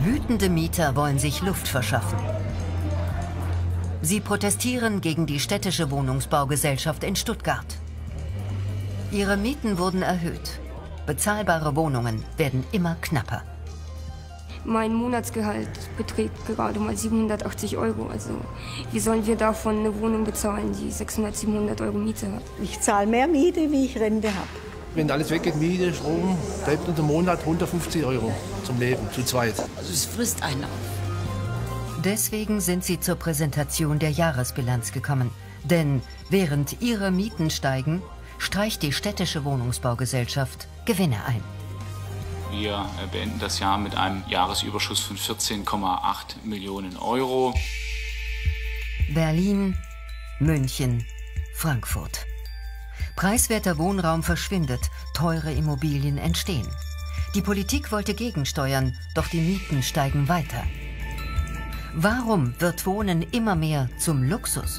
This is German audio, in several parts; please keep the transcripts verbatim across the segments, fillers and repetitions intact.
Wütende Mieter wollen sich Luft verschaffen. Sie protestieren gegen die städtische Wohnungsbaugesellschaft in Stuttgart. Ihre Mieten wurden erhöht. Bezahlbare Wohnungen werden immer knapper. Mein Monatsgehalt beträgt gerade mal siebenhundertachtzig Euro. Also wie sollen wir davon eine Wohnung bezahlen, die sechshundert, siebenhundert Euro Miete hat? Ich zahle mehr Miete, wie ich Rente habe. Wenn alles weggeht, Miete, Strom, bleibt uns im Monat hundertfünfzig Euro zum Leben, zu zweit. Also es frisst einen auf. Deswegen sind sie zur Präsentation der Jahresbilanz gekommen. Denn während ihre Mieten steigen, streicht die städtische Wohnungsbaugesellschaft Gewinne ein. Wir beenden das Jahr mit einem Jahresüberschuss von vierzehn Komma acht Millionen Euro. Berlin, München, Frankfurt. Preiswerter Wohnraum verschwindet, teure Immobilien entstehen. Die Politik wollte gegensteuern, doch die Mieten steigen weiter. Warum wird Wohnen immer mehr zum Luxus?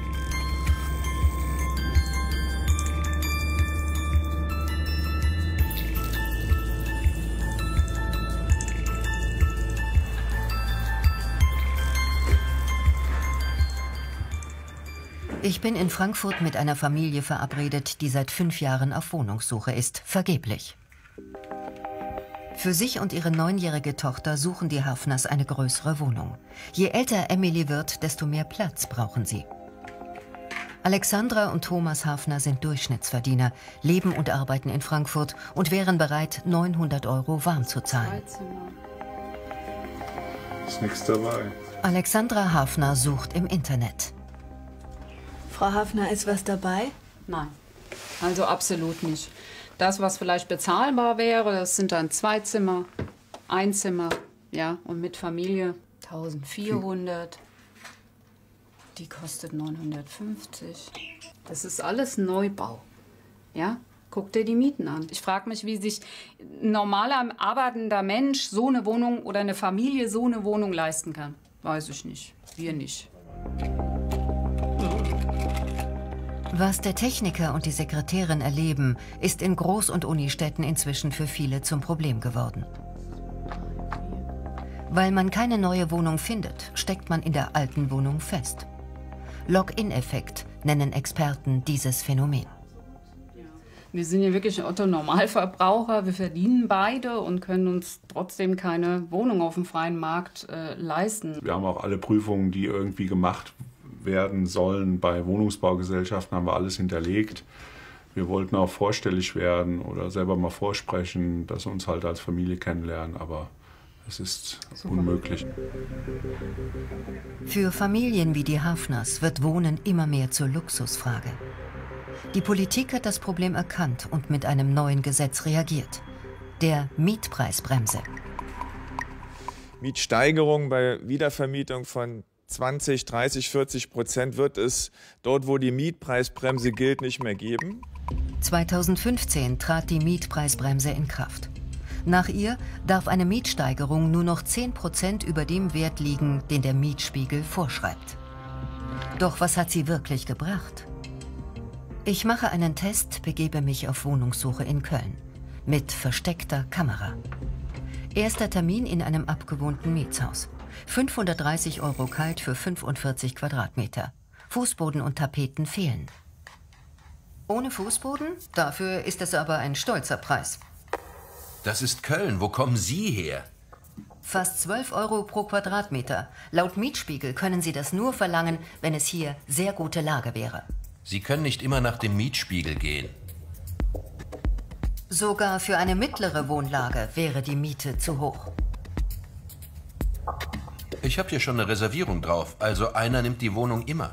Ich bin in Frankfurt mit einer Familie verabredet, die seit fünf Jahren auf Wohnungssuche ist. Vergeblich. Für sich und ihre neunjährige Tochter suchen die Hafners eine größere Wohnung. Je älter Emily wird, desto mehr Platz brauchen sie. Alexandra und Thomas Hafner sind Durchschnittsverdiener, leben und arbeiten in Frankfurt und wären bereit, neunhundert Euro warm zu zahlen. Ist nichts dabei. Alexandra Hafner sucht im Internet. Frau Hafner, ist was dabei? Nein, also absolut nicht. Das, was vielleicht bezahlbar wäre, das sind dann zwei Zimmer, ein Zimmer, ja, und mit Familie eintausendvierhundert. Die kostet neunhundertfünfzig. Das ist alles Neubau, ja. Guck dir die Mieten an. Ich frage mich, wie sich ein normaler arbeitender Mensch so eine Wohnung oder eine Familie so eine Wohnung leisten kann. Weiß ich nicht. Wir nicht. Was der Techniker und die Sekretärin erleben, ist in Groß- und Unistädten inzwischen für viele zum Problem geworden. Weil man keine neue Wohnung findet, steckt man in der alten Wohnung fest. Lock-in-Effekt nennen Experten dieses Phänomen. Wir sind ja wirklich Otto-Normalverbraucher, wir verdienen beide und können uns trotzdem keine Wohnung auf dem freien Markt äh, leisten. Wir haben auch alle Prüfungen, die irgendwie gemacht werden sollen bei Wohnungsbaugesellschaften, haben wir alles hinterlegt. Wir wollten auch vorstellig werden oder selber mal vorsprechen, dass wir uns halt als Familie kennenlernen, aber es ist Super. unmöglich. Für Familien wie die Hafners wird Wohnen immer mehr zur Luxusfrage. Die Politik hat das Problem erkannt und mit einem neuen Gesetz reagiert. Der Mietpreisbremse. Mietsteigerung bei Wiedervermietung von zwanzig, dreißig, vierzig Prozent wird es dort, wo die Mietpreisbremse gilt, nicht mehr geben. zweitausendfünfzehn trat die Mietpreisbremse in Kraft. Nach ihr darf eine Mietsteigerung nur noch zehn Prozent über dem Wert liegen, den der Mietspiegel vorschreibt. Doch was hat sie wirklich gebracht? Ich mache einen Test, begebe mich auf Wohnungssuche in Köln. Mit versteckter Kamera. Erster Termin in einem abgewohnten Mietshaus. fünfhundertdreißig Euro kalt für fünfundvierzig Quadratmeter. Fußboden und Tapeten fehlen. Ohne Fußboden? Dafür ist es aber ein stolzer Preis. Das ist Köln. Wo kommen Sie her? Fast zwölf Euro pro Quadratmeter. Laut Mietspiegel können Sie das nur verlangen, wenn es hier sehr gute Lage wäre. Sie können nicht immer nach dem Mietspiegel gehen. Sogar für eine mittlere Wohnlage wäre die Miete zu hoch. Ich habe hier schon eine Reservierung drauf, also einer nimmt die Wohnung immer.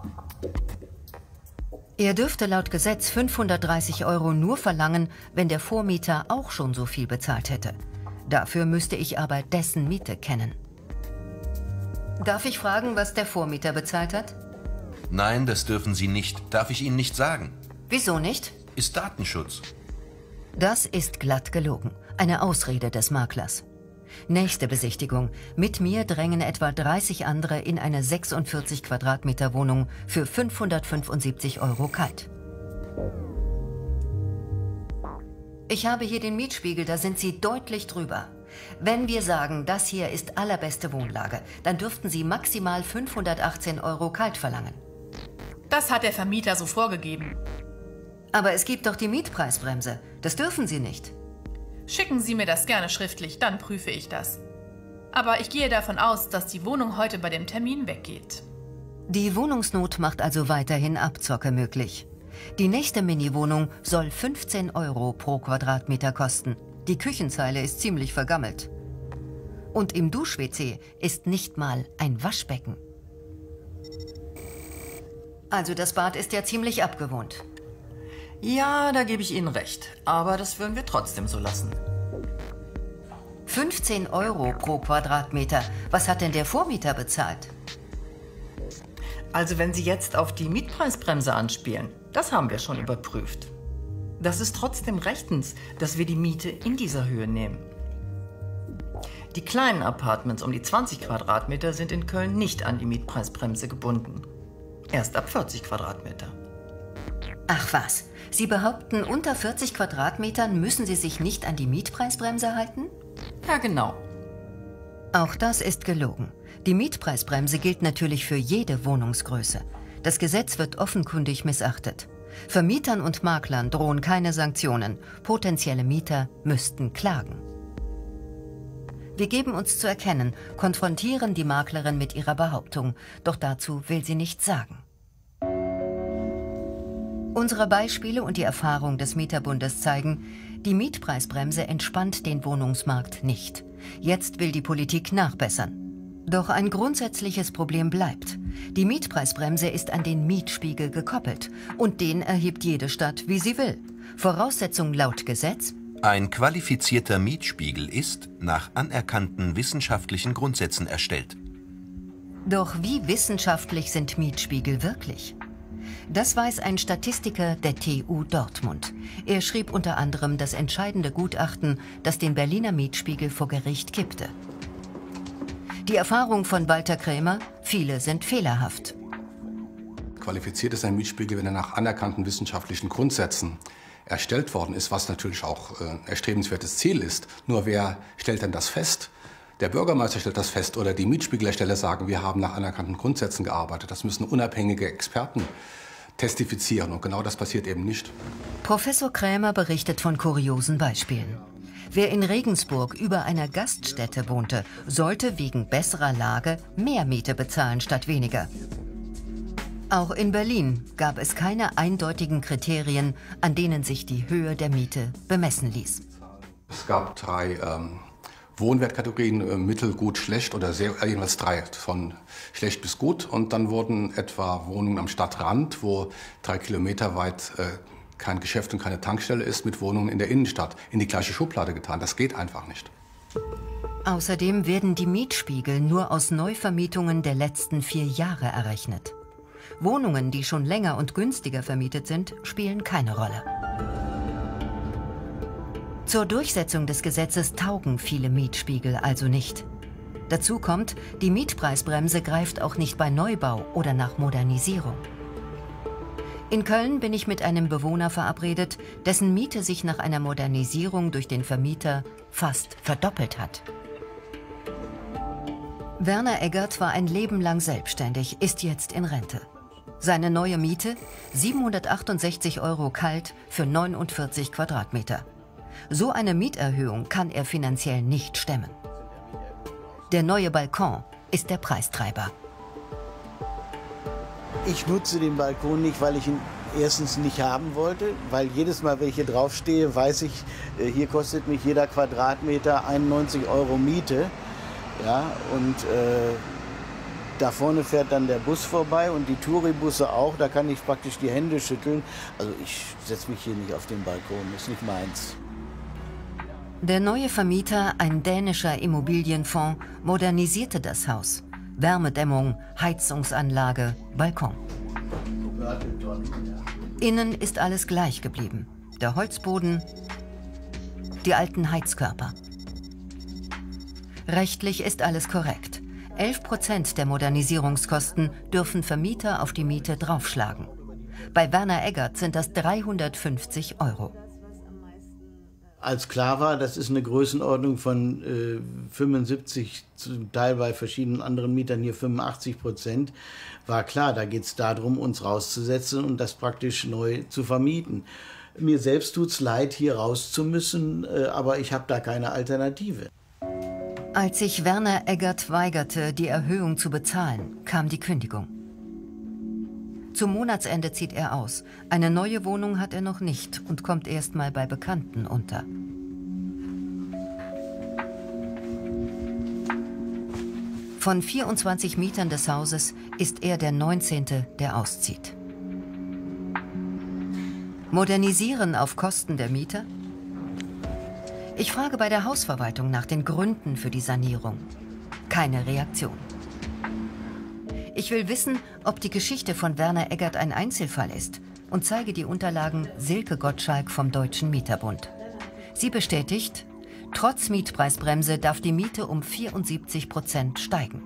Er dürfte laut Gesetz fünfhundertdreißig Euro nur verlangen, wenn der Vormieter auch schon so viel bezahlt hätte. Dafür müsste ich aber dessen Miete kennen. Darf ich fragen, was der Vormieter bezahlt hat? Nein, das dürfen Sie nicht. Darf ich Ihnen nicht sagen. Wieso nicht? Ist Datenschutz. Das ist glatt gelogen. Eine Ausrede des Maklers. Nächste Besichtigung. Mit mir drängen etwa dreißig andere in eine sechsundvierzig Quadratmeter Wohnung für fünfhundertfünfundsiebzig Euro kalt. Ich habe hier den Mietspiegel, da sind Sie deutlich drüber. Wenn wir sagen, das hier ist allerbeste Wohnlage, dann dürften Sie maximal fünfhundertachtzehn Euro kalt verlangen. Das hat der Vermieter so vorgegeben. Aber es gibt doch die Mietpreisbremse. Das dürfen Sie nicht. Schicken Sie mir das gerne schriftlich, dann prüfe ich das. Aber ich gehe davon aus, dass die Wohnung heute bei dem Termin weggeht. Die Wohnungsnot macht also weiterhin Abzocke möglich. Die nächste Mini-Wohnung soll fünfzehn Euro pro Quadratmeter kosten. Die Küchenzeile ist ziemlich vergammelt. Und im Dusch-W C ist nicht mal ein Waschbecken. Also das Bad ist ja ziemlich abgewohnt. Ja, da gebe ich Ihnen recht. Aber das würden wir trotzdem so lassen. fünfzehn Euro pro Quadratmeter. Was hat denn der Vormieter bezahlt? Also wenn Sie jetzt auf die Mietpreisbremse anspielen, das haben wir schon überprüft. Das ist trotzdem rechtens, dass wir die Miete in dieser Höhe nehmen. Die kleinen Apartments um die zwanzig Quadratmeter sind in Köln nicht an die Mietpreisbremse gebunden. Erst ab vierzig Quadratmeter. Ach was, Sie behaupten, unter vierzig Quadratmetern müssen Sie sich nicht an die Mietpreisbremse halten? Ja, genau. Auch das ist gelogen. Die Mietpreisbremse gilt natürlich für jede Wohnungsgröße. Das Gesetz wird offenkundig missachtet. Vermietern und Maklern drohen keine Sanktionen. Potenzielle Mieter müssten klagen. Wir geben uns zu erkennen, konfrontieren die Maklerin mit ihrer Behauptung. Doch dazu will sie nichts sagen. Unsere Beispiele und die Erfahrung des Mieterbundes zeigen, die Mietpreisbremse entspannt den Wohnungsmarkt nicht. Jetzt will die Politik nachbessern. Doch ein grundsätzliches Problem bleibt. Die Mietpreisbremse ist an den Mietspiegel gekoppelt und den erhebt jede Stadt, wie sie will. Voraussetzung laut Gesetz: Ein qualifizierter Mietspiegel ist nach anerkannten wissenschaftlichen Grundsätzen erstellt. Doch wie wissenschaftlich sind Mietspiegel wirklich? Das weiß ein Statistiker der T U Dortmund. Er schrieb unter anderem das entscheidende Gutachten, das den Berliner Mietspiegel vor Gericht kippte. Die Erfahrung von Walter Krämer: viele sind fehlerhaft. Qualifiziert ist ein Mietspiegel, wenn er nach anerkannten wissenschaftlichen Grundsätzen erstellt worden ist, was natürlich auch ein äh, erstrebenswertes Ziel ist. Nur wer stellt denn das fest? Der Bürgermeister stellt das fest oder die Mietspiegelersteller sagen, wir haben nach anerkannten Grundsätzen gearbeitet. Das müssen unabhängige Experten testifizieren und genau das passiert eben nicht. Professor Krämer berichtet von kuriosen Beispielen. Wer in Regensburg über einer Gaststätte wohnte, sollte wegen besserer Lage mehr Miete bezahlen statt weniger. Auch in Berlin gab es keine eindeutigen Kriterien, an denen sich die Höhe der Miete bemessen ließ. Es gab drei ähm, Wohnwertkategorien, äh, mittel, gut, schlecht oder sehr, äh, jedenfalls drei, von schlecht bis gut. Und dann wurden etwa Wohnungen am Stadtrand, wo drei Kilometer weit äh, kein Geschäft und keine Tankstelle ist, mit Wohnungen in der Innenstadt in die gleiche Schublade getan. Das geht einfach nicht. Außerdem werden die Mietspiegel nur aus Neuvermietungen der letzten vier Jahre errechnet. Wohnungen, die schon länger und günstiger vermietet sind, spielen keine Rolle. Zur Durchsetzung des Gesetzes taugen viele Mietspiegel also nicht. Dazu kommt, die Mietpreisbremse greift auch nicht bei Neubau oder nach Modernisierung. In Köln bin ich mit einem Bewohner verabredet, dessen Miete sich nach einer Modernisierung durch den Vermieter fast verdoppelt hat. Werner Eggert war ein Leben lang selbstständig, ist jetzt in Rente. Seine neue Miete? siebenhundertachtundsechzig Euro kalt für neunundvierzig Quadratmeter. So eine Mieterhöhung kann er finanziell nicht stemmen. Der neue Balkon ist der Preistreiber. Ich nutze den Balkon nicht, weil ich ihn erstens nicht haben wollte, weil jedes Mal, wenn ich hier drauf stehe, weiß ich, hier kostet mich jeder Quadratmeter einundneunzig Euro Miete. Ja, und äh, da vorne fährt dann der Bus vorbei und die Touribusse auch, da kann ich praktisch die Hände schütteln. Also ich setze mich hier nicht auf den Balkon, das ist nicht meins. Der neue Vermieter, ein dänischer Immobilienfonds, modernisierte das Haus. Wärmedämmung, Heizungsanlage, Balkon. Innen ist alles gleich geblieben. Der Holzboden, die alten Heizkörper. Rechtlich ist alles korrekt. elf Prozent der Modernisierungskosten dürfen Vermieter auf die Miete draufschlagen. Bei Werner Eggert sind das dreihundertfünfzig Euro. Als klar war, das ist eine Größenordnung von äh, fünfundsiebzig, zum Teil bei verschiedenen anderen Mietern hier fünfundachtzig Prozent, war klar, da geht es darum, uns rauszusetzen und das praktisch neu zu vermieten. Mir selbst tut es leid, hier raus zu müssen, äh, aber ich habe da keine Alternative. Als sich Werner Eggert weigerte, die Erhöhung zu bezahlen, kam die Kündigung. Zum Monatsende zieht er aus. Eine neue Wohnung hat er noch nicht und kommt erst mal bei Bekannten unter. Von vierundzwanzig Mietern des Hauses ist er der neunzehnte, der auszieht. Modernisieren auf Kosten der Mieter? Ich frage bei der Hausverwaltung nach den Gründen für die Sanierung. Keine Reaktion. Ich will wissen, ob die Geschichte von Werner Eggert ein Einzelfall ist und zeige die Unterlagen Silke Gottschalk vom Deutschen Mieterbund. Sie bestätigt, trotz Mietpreisbremse darf die Miete um vierundsiebzig Prozent steigen.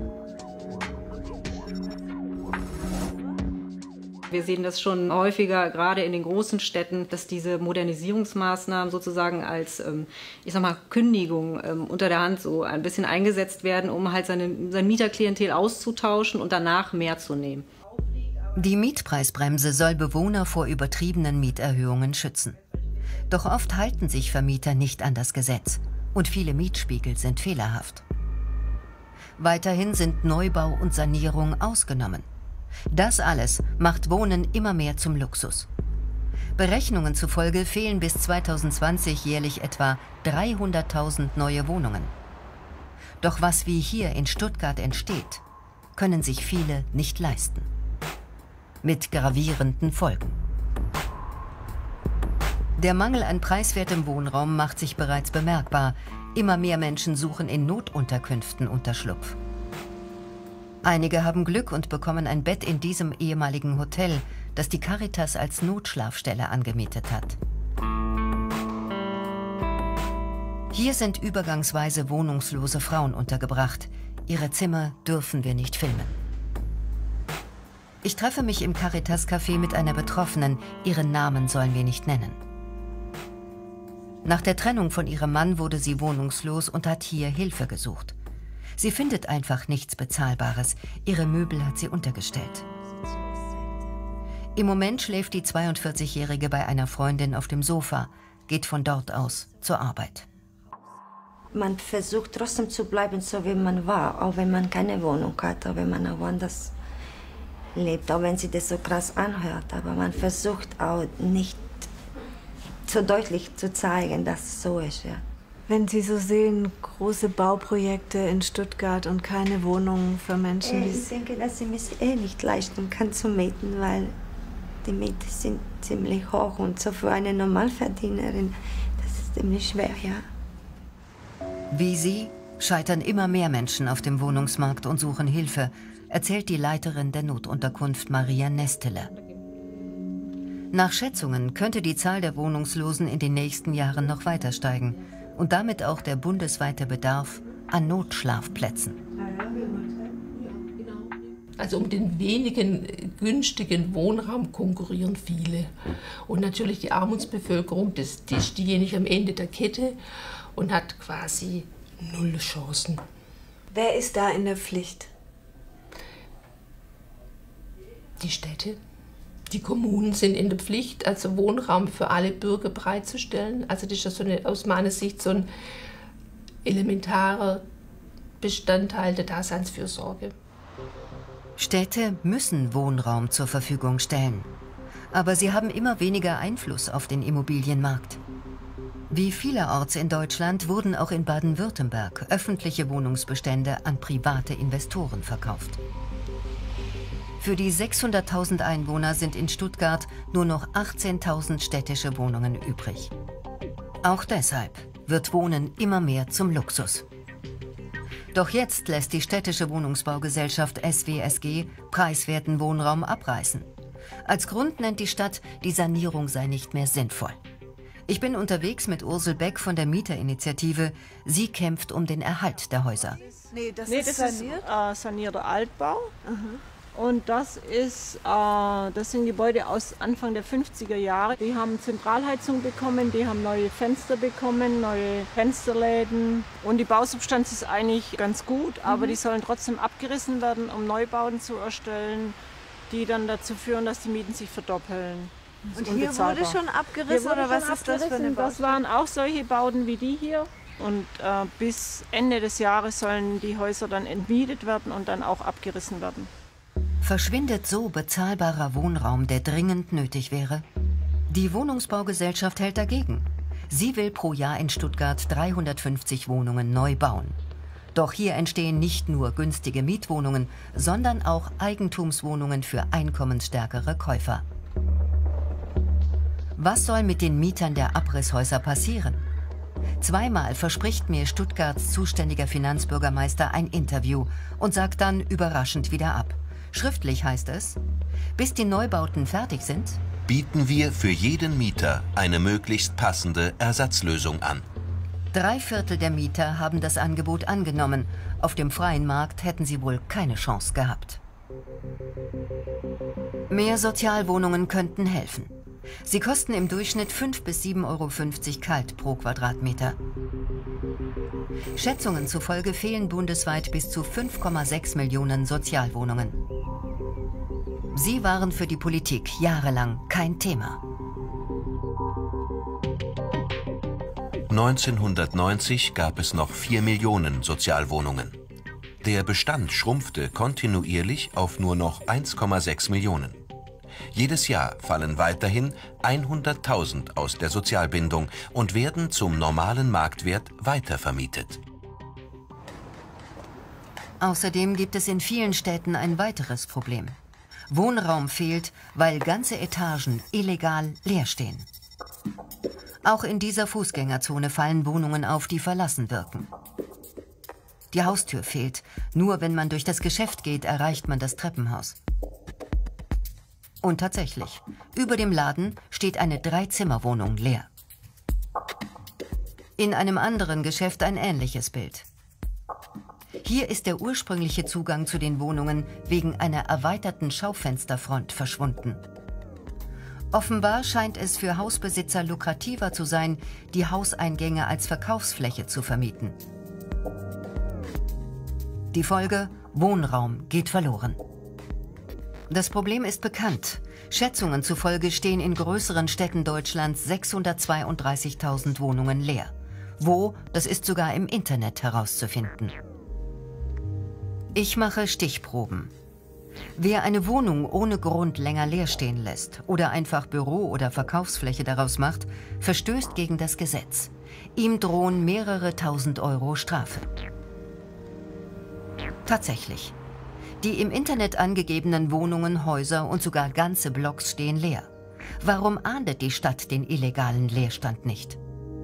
Wir sehen das schon häufiger, gerade in den großen Städten, dass diese Modernisierungsmaßnahmen sozusagen als, ähm, ich sag mal, Kündigung ähm, unter der Hand so ein bisschen eingesetzt werden, um halt seine, sein Mieterklientel auszutauschen und danach mehr zu nehmen. Die Mietpreisbremse soll Bewohner vor übertriebenen Mieterhöhungen schützen. Doch oft halten sich Vermieter nicht an das Gesetz und viele Mietspiegel sind fehlerhaft. Weiterhin sind Neubau und Sanierung ausgenommen. Das alles macht Wohnen immer mehr zum Luxus. Berechnungen zufolge fehlen bis zweitausendzwanzig jährlich etwa dreihunderttausend neue Wohnungen. Doch was wie hier in Stuttgart entsteht, können sich viele nicht leisten. Mit gravierenden Folgen. Der Mangel an preiswertem Wohnraum macht sich bereits bemerkbar. Immer mehr Menschen suchen in Notunterkünften Unterschlupf. Einige haben Glück und bekommen ein Bett in diesem ehemaligen Hotel, das die Caritas als Notschlafstelle angemietet hat. Hier sind übergangsweise wohnungslose Frauen untergebracht. Ihre Zimmer dürfen wir nicht filmen. Ich treffe mich im Caritas-Café mit einer Betroffenen. Ihren Namen sollen wir nicht nennen. Nach der Trennung von ihrem Mann wurde sie wohnungslos und hat hier Hilfe gesucht. Sie findet einfach nichts Bezahlbares. Ihre Möbel hat sie untergestellt. Im Moment schläft die zweiundvierzigjährige bei einer Freundin auf dem Sofa, geht von dort aus zur Arbeit. Man versucht trotzdem zu bleiben, so wie man war, auch wenn man keine Wohnung hat, auch wenn man auch woanders lebt, auch wenn sich das so krass anhört. Aber man versucht auch nicht so deutlich zu zeigen, dass es so ist. Ja. Wenn Sie so sehen, große Bauprojekte in Stuttgart und keine Wohnungen für Menschen, die... Ich denke, dass ich mich eh nicht leisten kann zu mieten, weil die Mieten sind ziemlich hoch und so für eine Normalverdienerin, das ist ziemlich schwer, ja. Wie sie scheitern immer mehr Menschen auf dem Wohnungsmarkt und suchen Hilfe, erzählt die Leiterin der Notunterkunft Maria Nestele. Nach Schätzungen könnte die Zahl der Wohnungslosen in den nächsten Jahren noch weiter steigen und damit auch der bundesweite Bedarf an Notschlafplätzen. Also um den wenigen günstigen Wohnraum konkurrieren viele. Und natürlich die Armutsbevölkerung, das, die ist diejenige am Ende der Kette und hat quasi null Chancen. Wer ist da in der Pflicht? Die Städte. Die Kommunen sind in der Pflicht, also Wohnraum für alle Bürger bereitzustellen. Also das ist ja so eine, aus meiner Sicht so ein elementarer Bestandteil der Daseinsfürsorge. Städte müssen Wohnraum zur Verfügung stellen. Aber sie haben immer weniger Einfluss auf den Immobilienmarkt. Wie vielerorts in Deutschland wurden auch in Baden-Württemberg öffentliche Wohnungsbestände an private Investoren verkauft. Für die sechshunderttausend Einwohner sind in Stuttgart nur noch achtzehntausend städtische Wohnungen übrig. Auch deshalb wird Wohnen immer mehr zum Luxus. Doch jetzt lässt die städtische Wohnungsbaugesellschaft S W S G preiswerten Wohnraum abreißen. Als Grund nennt die Stadt, die Sanierung sei nicht mehr sinnvoll. Ich bin unterwegs mit Ursel Beck von der Mieterinitiative. Sie kämpft um den Erhalt der Häuser. Nee, das nee, ist, das saniert? ist äh, sanierter Altbau. Mhm. Und das ist, äh, das sind Gebäude aus Anfang der fünfziger Jahre. Die haben Zentralheizung bekommen, die haben neue Fenster bekommen, neue Fensterläden. Und die Bausubstanz ist eigentlich ganz gut, aber mhm. die sollen trotzdem abgerissen werden, um Neubauten zu erstellen, die dann dazu führen, dass die Mieten sich verdoppeln. Und hier wurde schon abgerissen, wurde oder was schon ist das für eine Baustelle? Das waren auch solche Bauten wie die hier. Und äh, bis Ende des Jahres sollen die Häuser dann entmietet werden und dann auch abgerissen werden. Verschwindet so bezahlbarer Wohnraum, der dringend nötig wäre? Die Wohnungsbaugesellschaft hält dagegen. Sie will pro Jahr in Stuttgart dreihundertfünfzig Wohnungen neu bauen. Doch hier entstehen nicht nur günstige Mietwohnungen, sondern auch Eigentumswohnungen für einkommensstärkere Käufer. Was soll mit den Mietern der Abrisshäuser passieren? Zweimal verspricht mir Stuttgarts zuständiger Finanzbürgermeister ein Interview und sagt dann überraschend wieder ab. Schriftlich heißt es, bis die Neubauten fertig sind, bieten wir für jeden Mieter eine möglichst passende Ersatzlösung an. Drei Viertel der Mieter haben das Angebot angenommen. Auf dem freien Markt hätten sie wohl keine Chance gehabt. Mehr Sozialwohnungen könnten helfen. Sie kosten im Durchschnitt fünf bis sieben Euro fünfzig kalt pro Quadratmeter. Schätzungen zufolge fehlen bundesweit bis zu fünf Komma sechs Millionen Sozialwohnungen. Sie waren für die Politik jahrelang kein Thema. neunzehnhundertneunzig gab es noch vier Millionen Sozialwohnungen. Der Bestand schrumpfte kontinuierlich auf nur noch eins Komma sechs Millionen. Jedes Jahr fallen weiterhin hunderttausend aus der Sozialbindung und werden zum normalen Marktwert weitervermietet. Außerdem gibt es in vielen Städten ein weiteres Problem. Wohnraum fehlt, weil ganze Etagen illegal leer stehen. Auch in dieser Fußgängerzone fallen Wohnungen auf, die verlassen wirken. Die Haustür fehlt. Nur wenn man durch das Geschäft geht, erreicht man das Treppenhaus. Und tatsächlich, über dem Laden steht eine Dreizimmerwohnung leer. In einem anderen Geschäft ein ähnliches Bild. Hier ist der ursprüngliche Zugang zu den Wohnungen wegen einer erweiterten Schaufensterfront verschwunden. Offenbar scheint es für Hausbesitzer lukrativer zu sein, die Hauseingänge als Verkaufsfläche zu vermieten. Die Folge: Wohnraum geht verloren. Das Problem ist bekannt. Schätzungen zufolge stehen in größeren Städten Deutschlands sechshundertzweiunddreißigtausend Wohnungen leer. Wo, das ist sogar im Internet herauszufinden. Ich mache Stichproben. Wer eine Wohnung ohne Grund länger leer stehen lässt oder einfach Büro- oder Verkaufsfläche daraus macht, verstößt gegen das Gesetz. Ihm drohen mehrere tausend Euro Strafe. Tatsächlich. Die im Internet angegebenen Wohnungen, Häuser und sogar ganze Blocks stehen leer. Warum ahndet die Stadt den illegalen Leerstand nicht?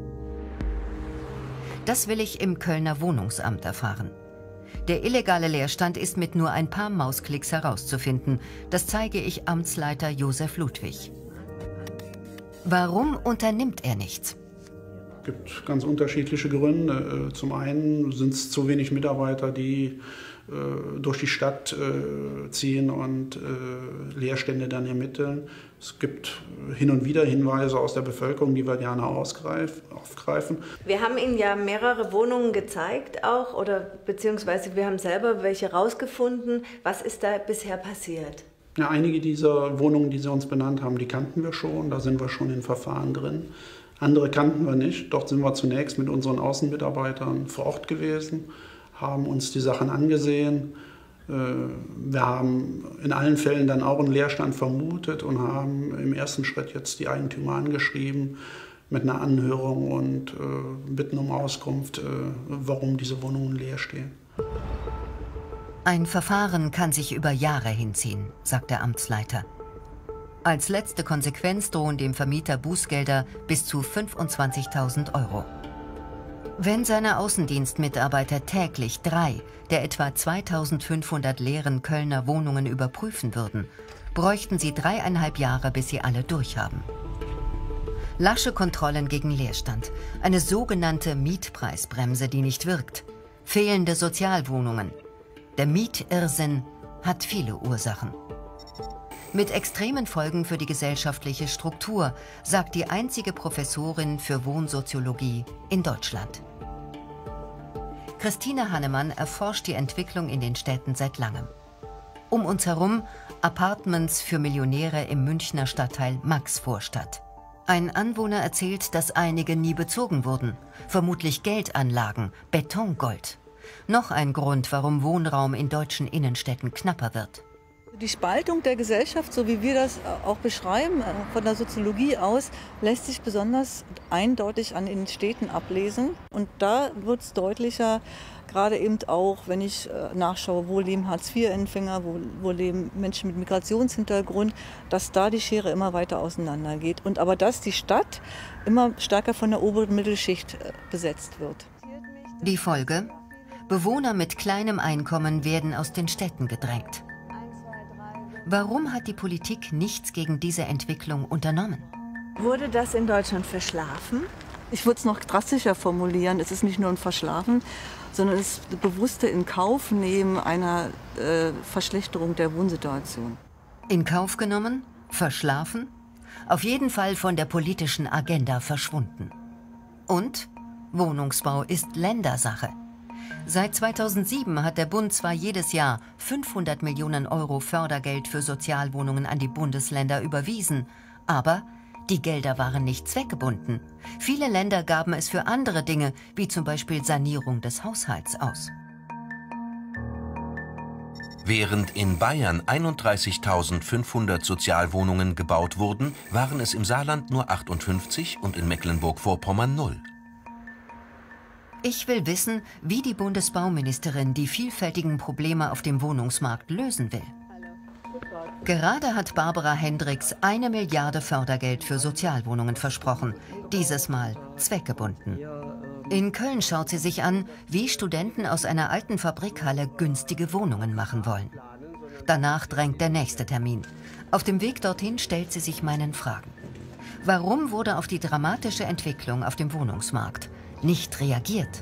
Das will ich im Kölner Wohnungsamt erfahren. Der illegale Leerstand ist mit nur ein paar Mausklicks herauszufinden. Das zeige ich Amtsleiter Josef Ludwig. Warum unternimmt er nichts? Es gibt ganz unterschiedliche Gründe. Zum einen sind es zu wenig Mitarbeiter, die äh, durch die Stadt äh, ziehen und äh, Leerstände dann ermitteln. Es gibt hin und wieder Hinweise aus der Bevölkerung, die wir gerne aufgreifen. Wir haben Ihnen ja mehrere Wohnungen gezeigt auch, oder beziehungsweise wir haben selber welche rausgefunden. Was ist da bisher passiert? Ja, einige dieser Wohnungen, die Sie uns benannt haben, die kannten wir schon. Da sind wir schon in Verfahren drin. Andere kannten wir nicht. Dort sind wir zunächst mit unseren Außenmitarbeitern vor Ort gewesen, haben uns die Sachen angesehen. Wir haben in allen Fällen dann auch einen Leerstand vermutet und haben im ersten Schritt jetzt die Eigentümer angeschrieben mit einer Anhörung und bitten um Auskunft, warum diese Wohnungen leer stehen. Ein Verfahren kann sich über Jahre hinziehen, sagt der Amtsleiter. Als letzte Konsequenz drohen dem Vermieter Bußgelder bis zu fünfundzwanzigtausend Euro. Wenn seine Außendienstmitarbeiter täglich drei der etwa zweitausendfünfhundert leeren Kölner Wohnungen überprüfen würden, bräuchten sie dreieinhalb Jahre, bis sie alle durchhaben. Lasche Kontrollen gegen Leerstand, eine sogenannte Mietpreisbremse, die nicht wirkt, fehlende Sozialwohnungen. Der Mietirrsinn hat viele Ursachen. Mit extremen Folgen für die gesellschaftliche Struktur, sagt die einzige Professorin für Wohnsoziologie in Deutschland. Christine Hannemann erforscht die Entwicklung in den Städten seit langem. Um uns herum Appartements für Millionäre im Münchner Stadtteil Maxvorstadt. Ein Anwohner erzählt, dass einige nie bezogen wurden. Vermutlich Geldanlagen, Betongold. Noch ein Grund, warum Wohnraum in deutschen Innenstädten knapper wird. Die Spaltung der Gesellschaft, so wie wir das auch beschreiben, von der Soziologie aus, lässt sich besonders eindeutig an den Städten ablesen. Und da wird es deutlicher, gerade eben auch, wenn ich nachschaue, wo leben Hartz vier Empfänger, wo, wo leben Menschen mit Migrationshintergrund, dass da die Schere immer weiter auseinander geht. Und aber dass die Stadt immer stärker von der oberen Mittelschicht besetzt wird. Die Folge? Bewohner mit kleinem Einkommen werden aus den Städten gedrängt. Warum hat die Politik nichts gegen diese Entwicklung unternommen? Wurde das in Deutschland verschlafen? Ich würde es noch drastischer formulieren. Es ist nicht nur ein Verschlafen, sondern es ist das bewusste Inkaufnehmen einer äh, Verschlechterung der Wohnsituation. In Kauf genommen? Verschlafen? Auf jeden Fall von der politischen Agenda verschwunden. Und Wohnungsbau ist Ländersache. Seit zweitausendsieben hat der Bund zwar jedes Jahr fünfhundert Millionen Euro Fördergeld für Sozialwohnungen an die Bundesländer überwiesen, aber die Gelder waren nicht zweckgebunden. Viele Länder gaben es für andere Dinge, wie zum Beispiel Sanierung des Haushalts, aus. Während in Bayern einunddreißigtausendfünfhundert Sozialwohnungen gebaut wurden, waren es im Saarland nur achtundfünfzig und in Mecklenburg-Vorpommern null. Ich will wissen, wie die Bundesbauministerin die vielfältigen Probleme auf dem Wohnungsmarkt lösen will. Gerade hat Barbara Hendricks eine Milliarde Fördergeld für Sozialwohnungen versprochen, dieses Mal zweckgebunden. In Köln schaut sie sich an, wie Studenten aus einer alten Fabrikhalle günstige Wohnungen machen wollen. Danach drängt der nächste Termin. Auf dem Weg dorthin stellt sie sich meinen Fragen. Warum wurde auf die dramatische Entwicklung auf dem Wohnungsmarkt nicht reagiert?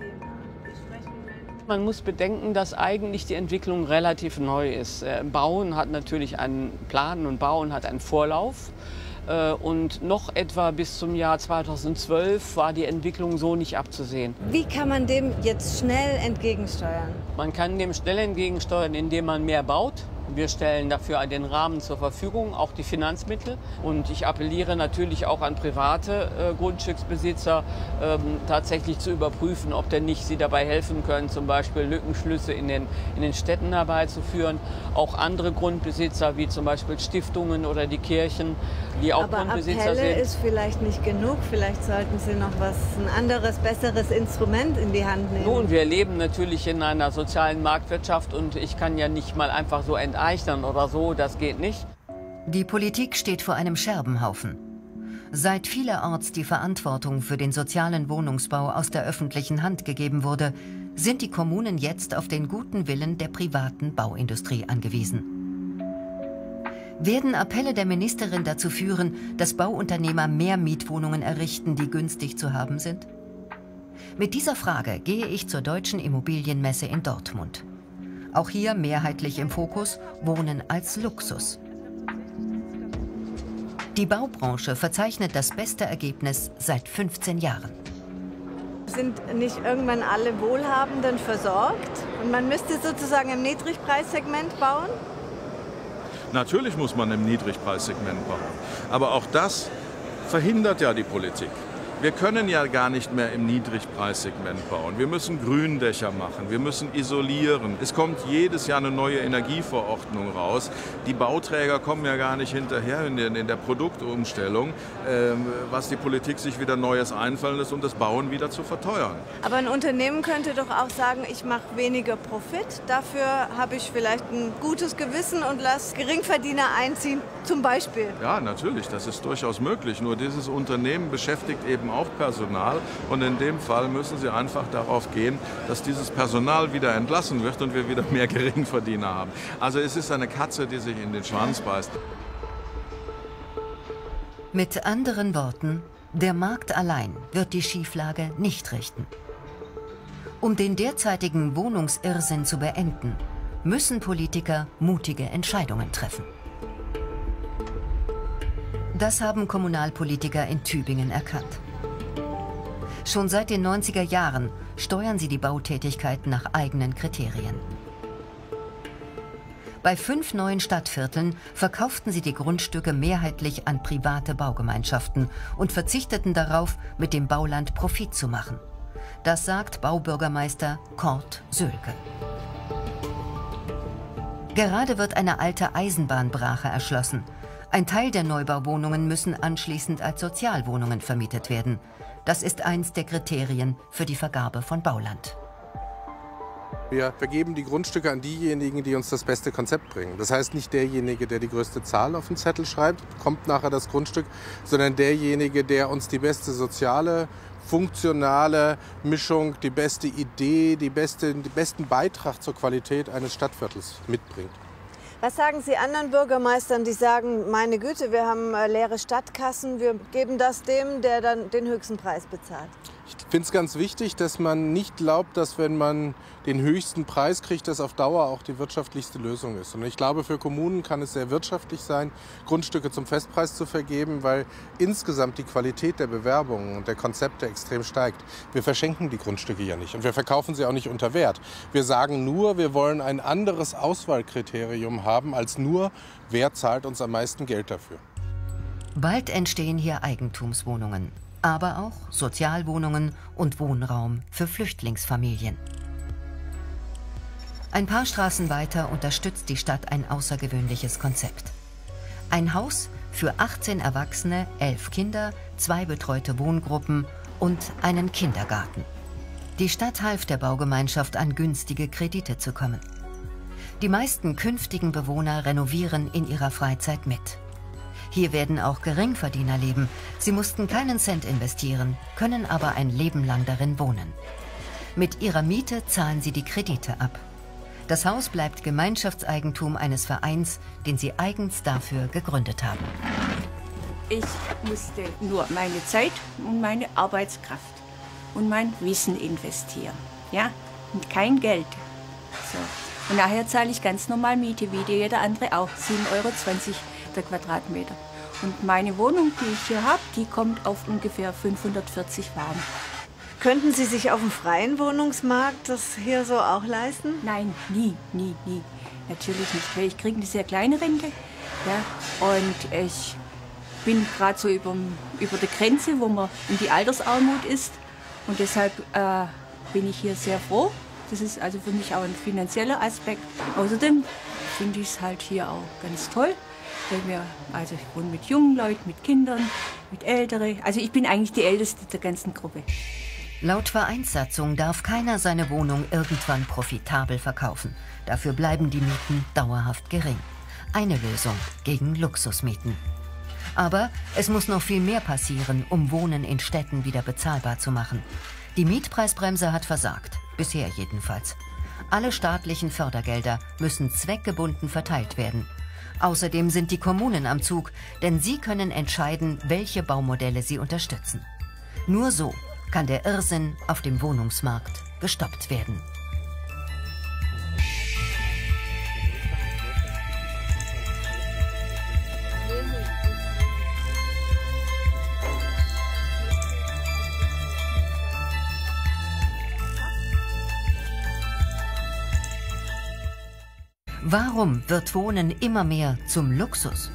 Man muss bedenken, dass eigentlich die Entwicklung relativ neu ist. Bauen hat natürlich einen Plan und Bauen hat einen Vorlauf. Und noch etwa bis zum Jahr zweitausendzwölf war die Entwicklung so nicht abzusehen. Wie kann man dem jetzt schnell entgegensteuern? Man kann dem schnell entgegensteuern, indem man mehr baut. Wir stellen dafür den Rahmen zur Verfügung, auch die Finanzmittel. Und ich appelliere natürlich auch an private äh, Grundstücksbesitzer, ähm, tatsächlich zu überprüfen, ob denn nicht sie dabei helfen können, zum Beispiel Lückenschlüsse in den, in den Städten herbeizuführen. Auch andere Grundbesitzer, wie zum Beispiel Stiftungen oder die Kirchen, die auch Aber Grundbesitzer Appelle sind. ist vielleicht nicht genug. Vielleicht sollten Sie noch was, ein anderes, besseres Instrument in die Hand nehmen. Nun, wir leben natürlich in einer sozialen Marktwirtschaft und ich kann ja nicht mal einfach so enteignen oder so, das geht nicht. Die Politik steht vor einem Scherbenhaufen. Seit vielerorts die Verantwortung für den sozialen Wohnungsbau aus der öffentlichen Hand gegeben wurde, sind die Kommunen jetzt auf den guten Willen der privaten Bauindustrie angewiesen. Werden Appelle der Ministerin dazu führen, dass Bauunternehmer mehr Mietwohnungen errichten, die günstig zu haben sind? Mit dieser Frage gehe ich zur Deutschen Immobilienmesse in Dortmund. Auch hier mehrheitlich im Fokus Wohnen als Luxus. Die Baubranche verzeichnet das beste Ergebnis seit fünfzehn Jahren. Sind nicht irgendwann alle Wohlhabenden versorgt? Und man müsste sozusagen im Niedrigpreissegment bauen? Natürlich muss man im Niedrigpreissegment bauen. Aber auch das verhindert ja die Politik. Wir können ja gar nicht mehr im Niedrigpreissegment bauen. Wir müssen Gründächer machen, wir müssen isolieren. Es kommt jedes Jahr eine neue Energieverordnung raus. Die Bauträger kommen ja gar nicht hinterher in der, in der Produktumstellung, ähm, was die Politik sich wieder Neues einfallen lässt, um das Bauen wieder zu verteuern. Aber ein Unternehmen könnte doch auch sagen, ich mache weniger Profit, dafür habe ich vielleicht ein gutes Gewissen und lasse Geringverdiener einziehen, zum Beispiel. Ja, natürlich, das ist durchaus möglich. Nur dieses Unternehmen beschäftigt eben auch Personal und in dem Fall müssen sie einfach darauf gehen, dass dieses Personal wieder entlassen wird und wir wieder mehr Geringverdiener haben. Also es ist eine Katze, die sich in den Schwanz beißt. Mit anderen Worten, der Markt allein wird die Schieflage nicht richten. Um den derzeitigen Wohnungsirrsinn zu beenden, müssen Politiker mutige Entscheidungen treffen. Das haben Kommunalpolitiker in Tübingen erkannt. Schon seit den neunziger Jahren steuern sie die Bautätigkeit nach eigenen Kriterien. Bei fünf neuen Stadtvierteln verkauften sie die Grundstücke mehrheitlich an private Baugemeinschaften und verzichteten darauf, mit dem Bauland Profit zu machen. Das sagt Baubürgermeister Kurt Sölke. Gerade wird eine alte Eisenbahnbrache erschlossen. Ein Teil der Neubauwohnungen müssen anschließend als Sozialwohnungen vermietet werden. Das ist eins der Kriterien für die Vergabe von Bauland. Wir vergeben die Grundstücke an diejenigen, die uns das beste Konzept bringen. Das heißt, nicht derjenige, der die größte Zahl auf den Zettel schreibt, bekommt nachher das Grundstück, sondern derjenige, der uns die beste soziale, funktionale Mischung, die beste Idee, die beste, den besten Beitrag zur Qualität eines Stadtviertels mitbringt. Was sagen Sie anderen Bürgermeistern, die sagen, meine Güte, wir haben äh, leere Stadtkassen, wir geben das dem, der dann den höchsten Preis bezahlt? Ich finde es ganz wichtig, dass man nicht glaubt, dass wenn man den höchsten Preis kriegt, das auf Dauer auch die wirtschaftlichste Lösung ist. Und ich glaube, für Kommunen kann es sehr wirtschaftlich sein, Grundstücke zum Festpreis zu vergeben, weil insgesamt die Qualität der Bewerbungen und der Konzepte extrem steigt. Wir verschenken die Grundstücke ja nicht und wir verkaufen sie auch nicht unter Wert. Wir sagen nur, wir wollen ein anderes Auswahlkriterium haben als nur, wer zahlt uns am meisten Geld dafür. Bald entstehen hier Eigentumswohnungen, aber auch Sozialwohnungen und Wohnraum für Flüchtlingsfamilien. Ein paar Straßen weiter unterstützt die Stadt ein außergewöhnliches Konzept. Ein Haus für achtzehn Erwachsene, elf Kinder, zwei betreute Wohngruppen und einen Kindergarten. Die Stadt half der Baugemeinschaft, an günstige Kredite zu kommen. Die meisten künftigen Bewohner renovieren in ihrer Freizeit mit. Hier werden auch Geringverdiener leben. Sie mussten keinen Cent investieren, können aber ein Leben lang darin wohnen. Mit ihrer Miete zahlen sie die Kredite ab. Das Haus bleibt Gemeinschaftseigentum eines Vereins, den sie eigens dafür gegründet haben. Ich musste nur meine Zeit und meine Arbeitskraft und mein Wissen investieren. Ja? Und kein Geld. So. Und nachher zahle ich ganz normal Miete, wie jeder andere auch, sieben Euro zwanzig der Quadratmeter. Und meine Wohnung, die ich hier habe, die kommt auf ungefähr fünfhundertvierzig warm. Könnten Sie sich auf dem freien Wohnungsmarkt das hier so auch leisten? Nein, nie, nie, nie. Natürlich nicht, weil ich kriege eine sehr kleine Rente. Ja, und ich bin gerade so über, über der Grenze, wo man in die Altersarmut ist. Und deshalb äh, bin ich hier sehr froh. Das ist also für mich auch ein finanzieller Aspekt. Außerdem finde ich es halt hier auch ganz toll. Weil wir, also ich wohne mit jungen Leuten, mit Kindern, mit Älteren. Also ich bin eigentlich die Älteste der ganzen Gruppe. Laut Vereinssatzung darf keiner seine Wohnung irgendwann profitabel verkaufen. Dafür bleiben die Mieten dauerhaft gering. Eine Lösung gegen Luxusmieten. Aber es muss noch viel mehr passieren, um Wohnen in Städten wieder bezahlbar zu machen. Die Mietpreisbremse hat versagt, bisher jedenfalls. Alle staatlichen Fördergelder müssen zweckgebunden verteilt werden. Außerdem sind die Kommunen am Zug, denn sie können entscheiden, welche Baumodelle sie unterstützen. Nur so kann der Irrsinn auf dem Wohnungsmarkt gestoppt werden. Warum wird Wohnen immer mehr zum Luxus?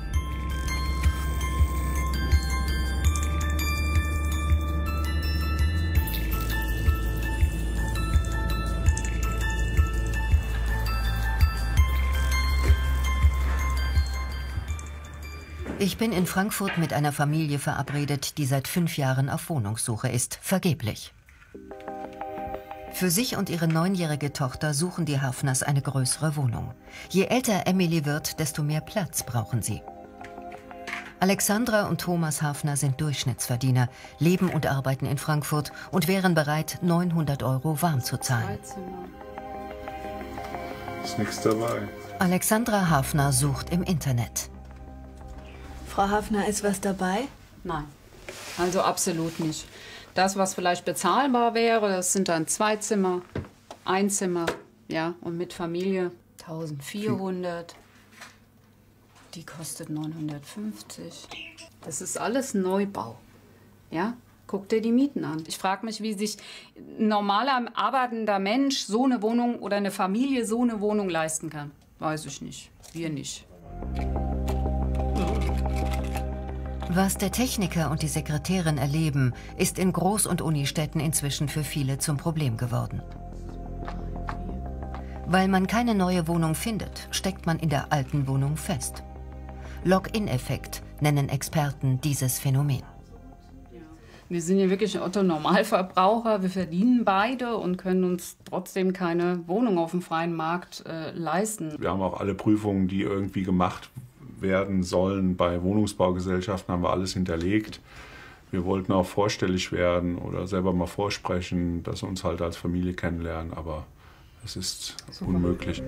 Ich bin in Frankfurt mit einer Familie verabredet, die seit fünf Jahren auf Wohnungssuche ist, vergeblich. Für sich und ihre neunjährige Tochter suchen die Hafners eine größere Wohnung. Je älter Emily wird, desto mehr Platz brauchen sie. Alexandra und Thomas Hafner sind Durchschnittsverdiener, leben und arbeiten in Frankfurt und wären bereit, neunhundert Euro warm zu zahlen. Ist nichts dabei. Alexandra Hafner sucht im Internet. Frau Hafner, ist was dabei? Nein, also absolut nicht. Das, was vielleicht bezahlbar wäre, das sind dann zwei Zimmer, ein Zimmer, ja, und mit Familie eintausendvierhundert. Die kostet neunhundertfünfzig. Das ist alles Neubau. Ja? Guck dir die Mieten an. Ich frage mich, wie sich ein normaler, arbeitender Mensch so eine Wohnung oder eine Familie so eine Wohnung leisten kann. Weiß ich nicht. Wir nicht. Was der Techniker und die Sekretärin erleben, ist in Groß- und Unistädten inzwischen für viele zum Problem geworden. Weil man keine neue Wohnung findet, steckt man in der alten Wohnung fest. Lock-in-Effekt nennen Experten dieses Phänomen. Wir sind ja wirklich Otto-Normalverbraucher, wir verdienen beide und können uns trotzdem keine Wohnung auf dem freien Markt äh, leisten. Wir haben auch alle Prüfungen, die irgendwie gemacht werden sollen. Bei Wohnungsbaugesellschaften haben wir alles hinterlegt. Wir wollten auch vorstellig werden oder selber mal vorsprechen, dass wir uns halt als Familie kennenlernen, aber es ist unmöglich.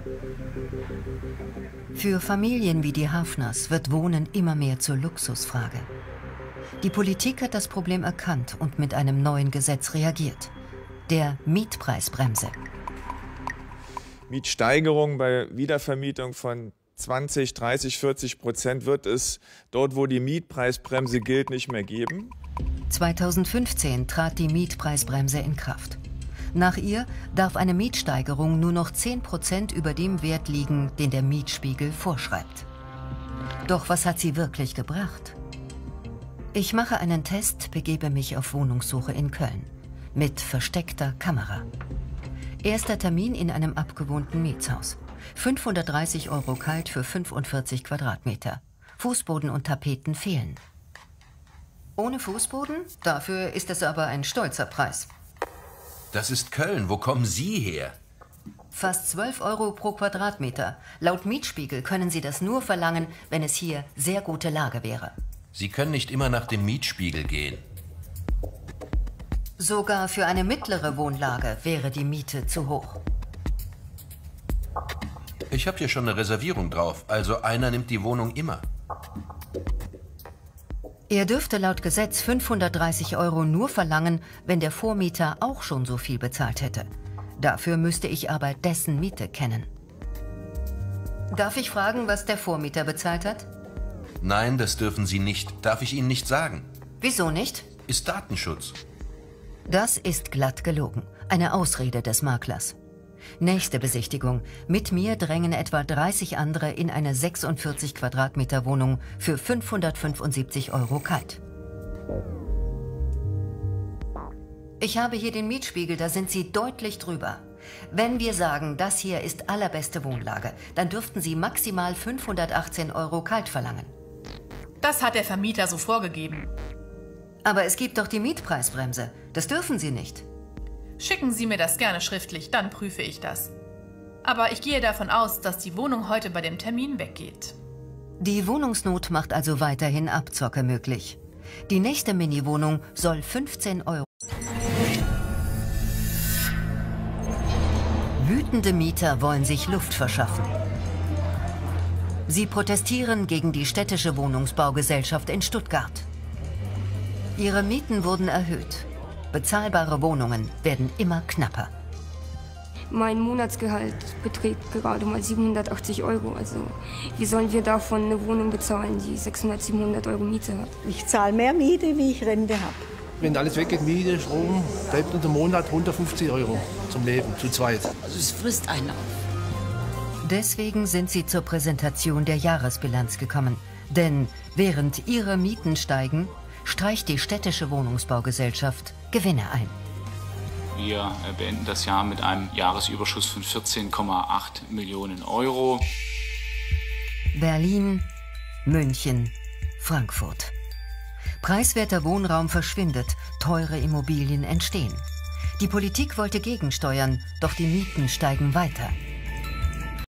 Für Familien wie die Hafners wird Wohnen immer mehr zur Luxusfrage. Die Politik hat das Problem erkannt und mit einem neuen Gesetz reagiert. Der Mietpreisbremse. Mietsteigerung bei Wiedervermietung von zwanzig, dreißig, vierzig Prozent wird es dort, wo die Mietpreisbremse gilt, nicht mehr geben. zweitausendfünfzehn trat die Mietpreisbremse in Kraft. Nach ihr darf eine Mietsteigerung nur noch zehn Prozent über dem Wert liegen, den der Mietspiegel vorschreibt. Doch was hat sie wirklich gebracht? Ich mache einen Test, begebe mich auf Wohnungssuche in Köln. Mit versteckter Kamera. Erster Termin in einem abgewohnten Mietshaus. fünfhundertdreißig Euro kalt für fünfundvierzig Quadratmeter. Fußboden und Tapeten fehlen. Ohne Fußboden? Dafür ist es aber ein stolzer Preis. Das ist Köln. Wo kommen Sie her? Fast zwölf Euro pro Quadratmeter. Laut Mietspiegel können Sie das nur verlangen, wenn es hier sehr gute Lage wäre. Sie können nicht immer nach dem Mietspiegel gehen. Sogar für eine mittlere Wohnlage wäre die Miete zu hoch. Ich habe hier schon eine Reservierung drauf, also einer nimmt die Wohnung immer. Er dürfte laut Gesetz fünfhundertdreißig Euro nur verlangen, wenn der Vormieter auch schon so viel bezahlt hätte. Dafür müsste ich aber dessen Miete kennen. Darf ich fragen, was der Vormieter bezahlt hat? Nein, das dürfen Sie nicht. Darf ich Ihnen nicht sagen. Wieso nicht? Ist Datenschutz. Das ist glatt gelogen. Eine Ausrede des Maklers. Nächste Besichtigung. Mit mir drängen etwa dreißig andere in eine sechsundvierzig Quadratmeter Wohnung für fünfhundertfünfundsiebzig Euro kalt. Ich habe hier den Mietspiegel, da sind Sie deutlich drüber. Wenn wir sagen, das hier ist allerbeste Wohnlage, dann dürften Sie maximal fünfhundertachtzehn Euro kalt verlangen. Das hat der Vermieter so vorgegeben. Aber es gibt doch die Mietpreisbremse. Das dürfen Sie nicht. Schicken Sie mir das gerne schriftlich, dann prüfe ich das. Aber ich gehe davon aus, dass die Wohnung heute bei dem Termin weggeht. Die Wohnungsnot macht also weiterhin Abzocke möglich. Die nächste Mini-Wohnung soll fünfzehn Euro. Wütende Mieter wollen sich Luft verschaffen. Sie protestieren gegen die städtische Wohnungsbaugesellschaft in Stuttgart. Ihre Mieten wurden erhöht. Bezahlbare Wohnungen werden immer knapper. Mein Monatsgehalt beträgt gerade mal siebenhundertachtzig Euro. Also wie sollen wir davon eine Wohnung bezahlen, die sechshundert, siebenhundert Euro Miete hat? Ich zahle mehr Miete, wie ich Rente habe. Wenn alles weggeht, Miete, Strom, bleibt uns im Monat hundertfünfzig Euro zum Leben, zu zweit. Also es frisst einen auf. Deswegen sind sie zur Präsentation der Jahresbilanz gekommen. Denn während ihre Mieten steigen, streicht die städtische Wohnungsbaugesellschaft Gewinne ein. Wir beenden das Jahr mit einem Jahresüberschuss von vierzehn Komma acht Millionen Euro. Berlin, München, Frankfurt. Preiswerter Wohnraum verschwindet, teure Immobilien entstehen. Die Politik wollte gegensteuern, doch die Mieten steigen weiter.